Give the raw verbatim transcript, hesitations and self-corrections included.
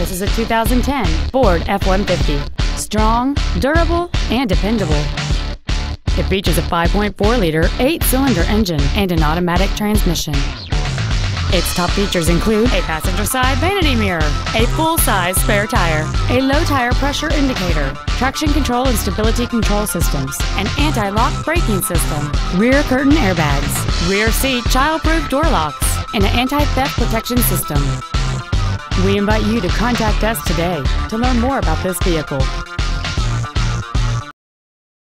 This is a two thousand ten Ford F one fifty. Strong, durable, and dependable. It features a five point four liter eight-cylinder engine and an automatic transmission. Its top features include a passenger side vanity mirror, a full-size spare tire, a low tire pressure indicator, traction control and stability control systems, an anti-lock braking system, rear curtain airbags, rear seat child-proof door locks, and an anti-theft protection system. We invite you to contact us today to learn more about this vehicle.